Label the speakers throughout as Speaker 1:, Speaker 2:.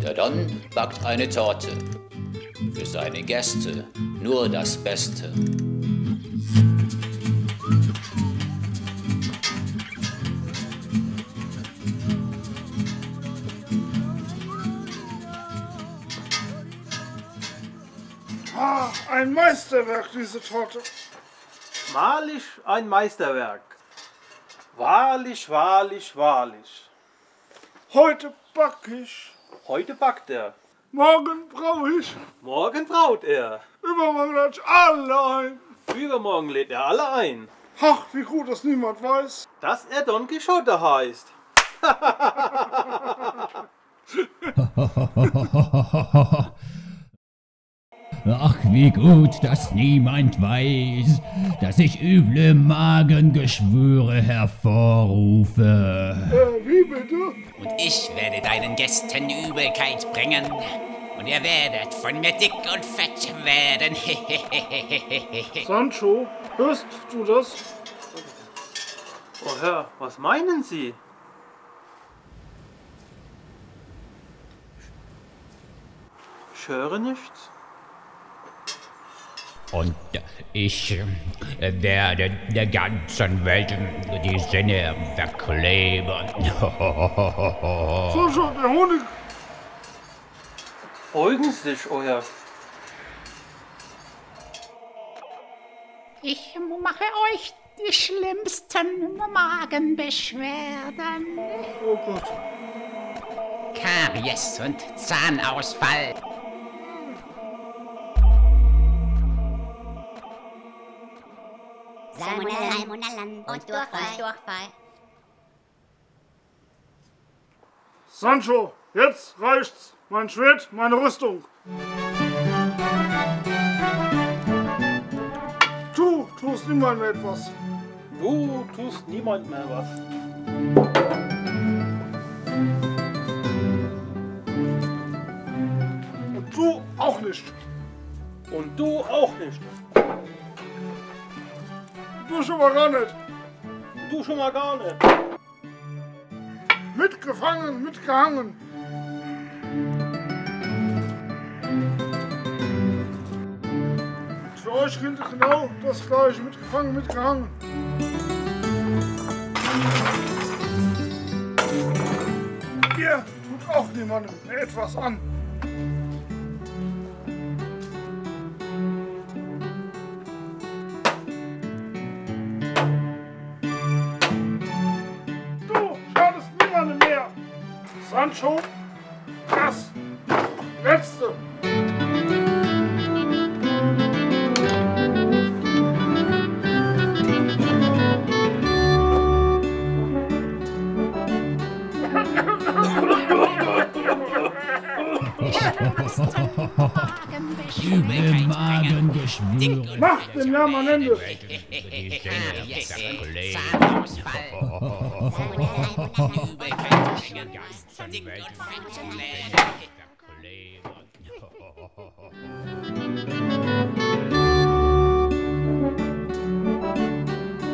Speaker 1: Der Don backt eine Torte. Für seine Gäste nur das Beste.
Speaker 2: Ah, ein Meisterwerk, diese Torte.
Speaker 3: Wahrlich ein Meisterwerk. Wahrlich, wahrlich, wahrlich.
Speaker 2: Heute back ich.
Speaker 3: Heute backt er.
Speaker 2: Morgen brauche ich.
Speaker 3: Morgen braut er.
Speaker 2: Übermorgen lade ich alle ein.
Speaker 3: Übermorgen lädt er alle ein.
Speaker 2: Ach, wie gut, dass niemand weiß.
Speaker 3: Dass er Don Quixote heißt.
Speaker 4: Ach, wie gut, dass niemand weiß, dass ich üble Magengeschwüre hervorrufe.
Speaker 2: Wie bitte?
Speaker 5: Und ich werde deinen Gästen Übelkeit bringen. Und ihr werdet von mir dick und fett werden.
Speaker 2: Sancho, hörst du das?
Speaker 3: Oh Herr, was meinen Sie? Ich höre nichts.
Speaker 4: Und ich werde der ganzen Welt die Sinne verkleben.
Speaker 2: Sancho, der Honig.
Speaker 3: Beugen Sie sich, oh Herr.
Speaker 6: Ich mache euch die schlimmsten Magenbeschwerden.
Speaker 2: Oh Gott.
Speaker 5: Karies und Zahnausfall.
Speaker 7: Salmonellen und Durchfall.
Speaker 2: Sancho, jetzt reicht's. Mein Schwert, meine Rüstung. Du tust niemand mehr etwas.
Speaker 3: Du tust niemand mehr was.
Speaker 2: Und du auch nicht.
Speaker 3: Und du auch nicht.
Speaker 2: Du schon mal gar nicht.
Speaker 3: Du schon mal gar nicht.
Speaker 2: Mitgefangen, mitgehangen. Für euch gilt genau das gleiche. Mitgefangen, mitgehangen. Ihr tut auch niemandem etwas an. Sancho, das Letzte.
Speaker 4: Üble Magengeschwüre.
Speaker 2: Macht den Lärm an Ende.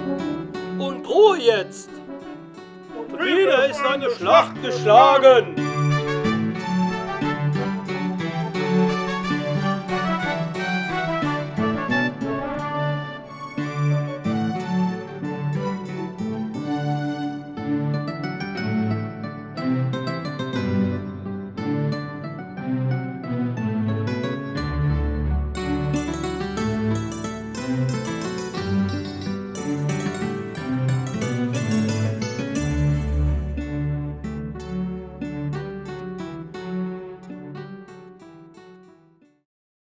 Speaker 3: Und Ruhe jetzt! Und wieder ist eine Schlacht geschlagen!